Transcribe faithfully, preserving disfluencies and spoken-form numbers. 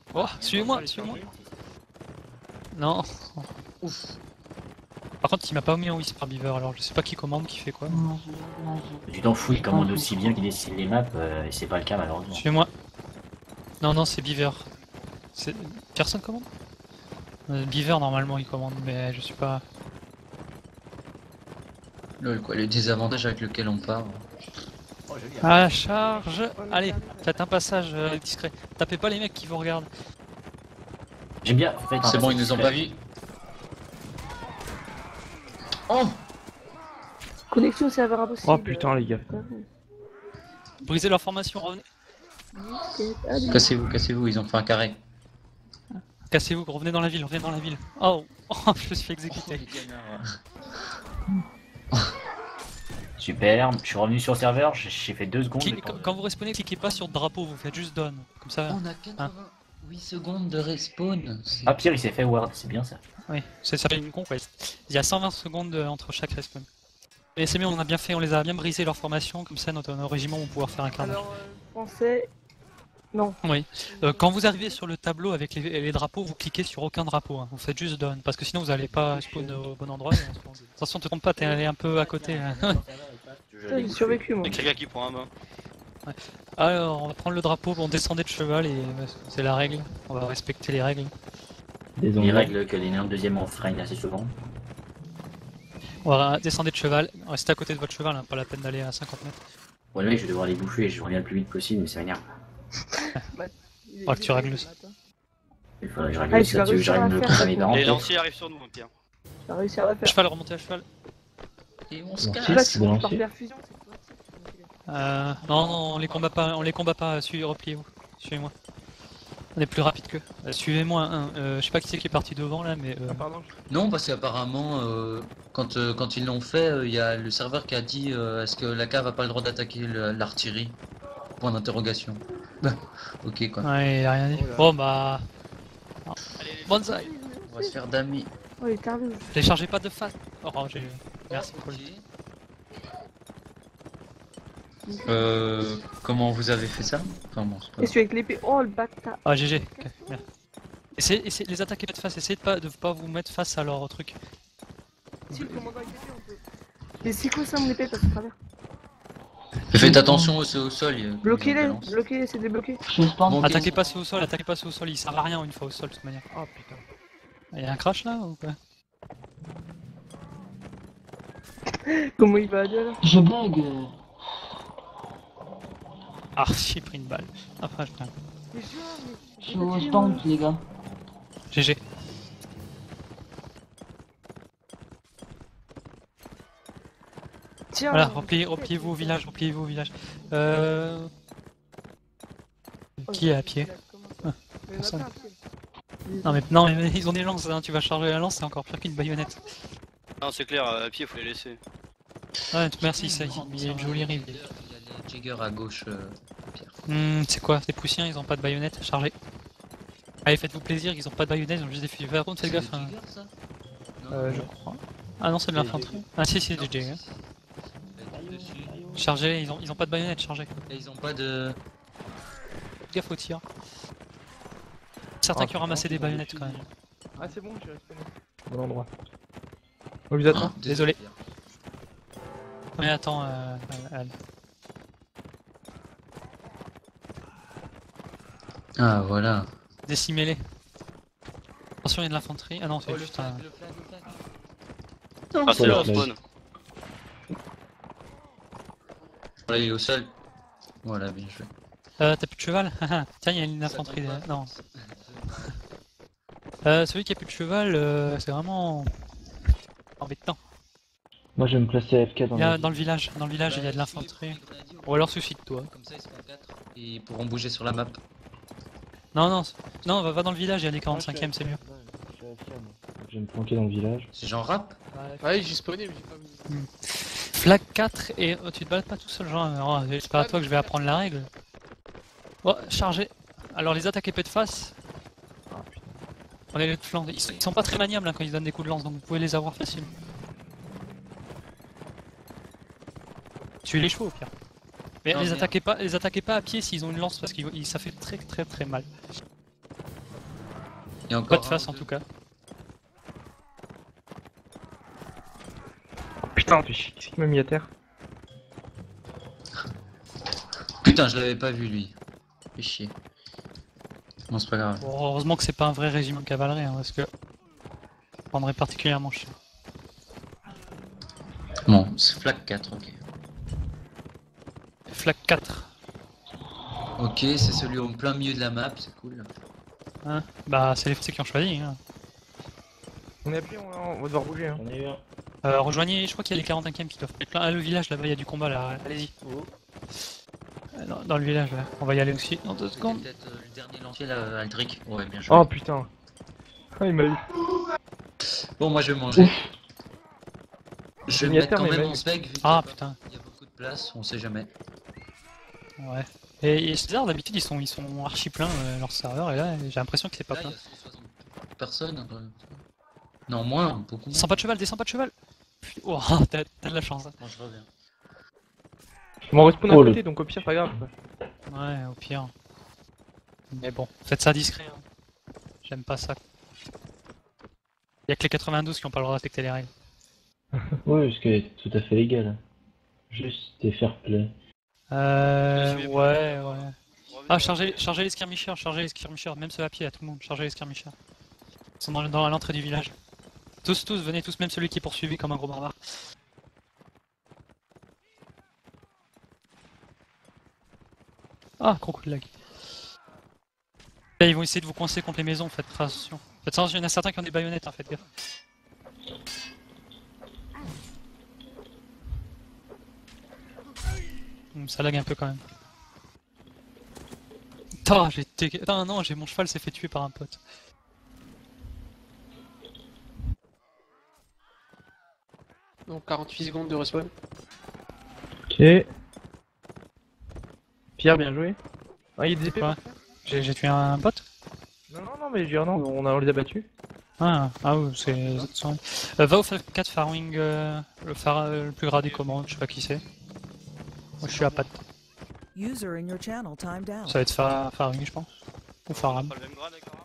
Oh, suivez-moi, suivez-moi. Non. Ouf. Par contre, il m'a pas mis en Whisper Beaver, alors je sais pas qui commande, qui fait quoi. Tu t'en fous, il commande aussi bien qu'il dessine les maps, euh, et c'est pas le cas malheureusement. Suivez-moi. Non, non, c'est Beaver. Personne commande euh, Beaver, normalement, il commande, mais je suis pas... Lol, quoi, le désavantage avec lequel on part. À la charge. Allez, faites un passage euh, discret. Tapez pas les mecs qui vous regardent. J'aime bien, en fait. C'est bon, ils nous ont pas vu. Oh! Connexion serveur impossible. Oh putain les gars. Brisez leur formation, revenez. Cassez-vous, cassez-vous, ils ont fait un carré. Cassez-vous, revenez dans la ville, revenez dans la ville. Oh, oh je me suis fait exécuter. Super, je suis revenu sur le serveur, j'ai fait deux secondes. Qui, quand vous respawnez, cliquez pas sur le drapeau, vous faites juste down. Comme ça. On a quatre-vingt-huit secondes de respawn. Ah, Pierre il s'est fait ward, c'est bien ça. Oui, ça s'appelle une conquest. Il y a cent vingt secondes entre chaque respawn. Et c'est mieux, on a bien fait, on les a bien brisé leur formation, comme ça notre, nos régiments vont pouvoir faire un carnage. Alors, euh, français. Non. Oui. Euh, quand vous arrivez sur le tableau avec les, les drapeaux, vous cliquez sur aucun drapeau, hein. Vous faites juste down, parce que sinon vous allez pas spawn au bon endroit. Attention, te trompe pas, t'es allé un peu à côté. Hein. Putain, j'ai survécu moi. Il y a quelqu'un qui prend un bain. Ouais. Alors, on va prendre le drapeau, on descendait de cheval et euh, c'est la règle. On va respecter les règles. Les règles que les néants deuxième enfreignent assez souvent. On va descendre de cheval, restez à côté de votre cheval, hein, pas la peine d'aller à cinquante mètres. Ouais, là, je vais devoir les bouffer et je reviens le plus vite possible, mais ça m'énerve. Faudra que tu règles ça. Il faudrait que je règle Ah, tu ça, vas tu veux que réussir à j'arrive me faire couper ça, mes toi. parents. Les peut-être. lanciers arrivent sur nous, Pierre. J'ai réussi à la faire. Cheval, remontez à cheval. Et on se Bon, Je sais pas casse. si Bon, tu par c'est- perfusion, c'est quoi? Euh, non, non, on les combat pas, on les combat pas, suivez, repliez-vous, suivez-moi. On est plus rapide qu'eux. Euh, Suivez-moi, hein. euh, je sais pas qui c'est qui est parti devant là, mais... Euh... Non, parce qu'apparemment, euh, quand, euh, quand ils l'ont fait, il euh, y a le serveur qui a dit euh, est-ce que la cave a pas le droit d'attaquer le- l'artillerie? Point d'interrogation. Ok quoi. Ouais, il a rien dit. Bon bah... Bonsaï. On va se faire damer. Oh, il est tardé. Les chargez pas de face. Oh, j'ai... Merci pour le... Euh, comment vous avez fait ça? Enfin bon, c'est pas Et celui avec l'épée. Oh le bâtard. Ah, G G. Ok, merde. Essayez, essayez, les attaquer pas de face, essayez de pas, de pas vous mettre face à leur truc. Si le commandant avec l'épée, on peut. Mais c'est quoi ça mon épée passe à travers? Faites attention au, au sol. il y a- Bloquez-les, il y a une balance. bloquez-les, c'est débloqué. Bon, ok. Attaquez pas sous au sol, attaquez pas sous au sol, il sert à rien une fois au sol de toute manière. Oh putain. Il y a un crash là ou quoi? Comment il va aller là? Je bug. Ah, j'ai pris une balle. Après, je prends. Mais je mais. Je suis au stand, les gars. G G. Tiens. Voilà, repliez, repliez-vous au village, repliez-vous au village. Euh... Qui est à pied? Mais il y en a Personne. pas à pied. Non mais, non mais ils ont des lances, hein. Tu vas charger la lance, c'est encore pire qu'une baïonnette. Non, c'est clair, à pied, faut les laisser. Ouais, merci, ça, il y a une jolie rive. Il y a les Jaeger à gauche, euh, Pierre. Hmm, c'est quoi? Les poussiens, ils ont pas de baïonnette, chargez. Allez, faites-vous plaisir, ils ont pas de baïonnette, ils ont juste des fusils. Par contre, faites C'est gaffe. des Hein. Jaeger, ça? Non, Euh, je crois. Ah non, c'est de l'infanterie. Ah si, si, c'est du J. Hein. Dessus. Chargez, ils ont, ils ont pas de baïonnette, chargez. Et ils ont pas de. Faites gaffe au tir. Certains qui ont ramassé des baïonnettes quand même. Ah c'est bon, j'ai respawné. Bon endroit. Obligatoire. Ah, désolé. Pierre. Mais attends, euh, Al. Ah voilà. Décimez-les. Attention, il y a de l'infanterie. Ah non, c'est Oh, le juste un... flag, le flag, le flag. Ah, c'est Voilà, leur spawn. Voilà, il est au sol. Voilà, bien joué. Euh, t'as plus de cheval? Tiens, il y a une infanterie derrière. Non. Euh, celui qui a plus de cheval, euh, c'est vraiment... embêtant. Moi je vais me placer A F K dans Il y a la... dans le village, dans le village, il y a de l'infanterie. Ou alors suicide-toi. Comme ça, ils seront quatre et ils pourront bouger sur la map. Non, non, non, va, va dans le village, il y a des quarante-cinquième, c'est mieux. Je suis A F K moi. Je vais me planquer dans le village. C'est genre rap. Ouais, j'ai spawné, mais j'ai pas vu. Flag quatre et oh, tu te balades pas tout seul, genre. Oh, j'espère à toi que je vais apprendre la règle. Oh, chargé. Alors les attaques épée de face, Ah putain. on est les de flanc. Ils, sont- ils sont pas très maniables hein, quand ils donnent des coups de lance, donc vous pouvez les avoir facilement. Tuez les chevaux au pire. Mais Non, les merde. attaquez pas, les attaquez pas à pied s'ils ont une lance parce que ça fait très très très mal. Il y a encore Pas de un face ou en deux. tout cas. Oh, putain, fais chier, qui c'est qui m'a mis à terre? Putain, je l'avais pas vu lui. Fais chier. Bon, c'est pas grave. Bon, heureusement que c'est pas un vrai régiment de cavalerie, hein, parce que ça prendrait particulièrement cher. Bon, c'est flag quatre, ok. Flag quatre. Ok, c'est celui au plein milieu de la map, c'est cool. Hein, bah c'est les Français qui ont choisi. Hein. On est appuyé, on, on va devoir bouger. Hein. J'en ai eu un. Euh, rejoignez, je crois qu'il y a les quarante-cinquièmes qui doivent être plein. Ah, le village là-bas, il y a du combat là, allez-y. Euh, Dans, dans le village là, on va y aller aussi dans deux C'était secondes. peut-être euh, le dernier lancier là, Aldric. Ouais, bien joué. Oh putain. Ah, il m'a eu. Bon, moi je vais manger. Je vais mis à mettre terre, quand mais même même. mon spec vu qu'il y Ah a pas- putain, il y a beaucoup de place, on sait jamais. ouais. Et, et c'est bizarre, d'habitude ils sont, ils sont archi pleins euh, leur serveur, et là j'ai l'impression que c'est pas Là, il plein. y a cent soixante personnes. euh, Non, moins, beaucoup moins. Descends pas de cheval, descends pas de cheval. Putain, oh, t'as t'as de la chance. Hein. Bon, je reviens. Je m'en respawn à Oh, côté, le- donc au pire, pas grave. quoi. Ouais, au pire. Mais bon, faites ça discret. Hein. J'aime pas ça. Y'a que les quatre-vingt-douze qui ont pas le droit de respecter les règles. Oui, parce que c'est tout à fait légal. Juste des fair play. Euh, Je suis ouais, ouais. Revenez Ah, dans chargez, le- chargez les skirmishers, chargez les skirmishers, même ceux à pied, à tout le monde, chargez les skirmishers. Ils sont dans, dans l'entrée du village. Tous, tous, venez tous, même celui qui est poursuivi comme un gros barbare. Ah, gros coup de lag. Là, ils vont essayer de vous coincer contre les maisons, faites très attention. Faites attention, il y en a certains qui ont des baïonnettes, hein, faites gaffe. Hum, ça lag un peu quand même. Putain, j'ai été... Putain, non, j'ai mon cheval s'est fait tuer par un pote. Donc quarante-huit secondes de respawn. Ok. Pierre, bien joué. Ah, il y a des épées. Ouais. J'ai j'ai tué un pote. Non, non, non, mais je veux dire, non, on, a, on les a battus. Ah, ah oui, c'est... Euh, va au F quatre Farwing, euh, le, phare, euh, le plus gras des commandes, je sais pas qui c'est. Moi je suis à Pat. User in your channel timed out. Ça va être Far- Farwing je pense. Ou Faram. Pas le même grade, d'accord.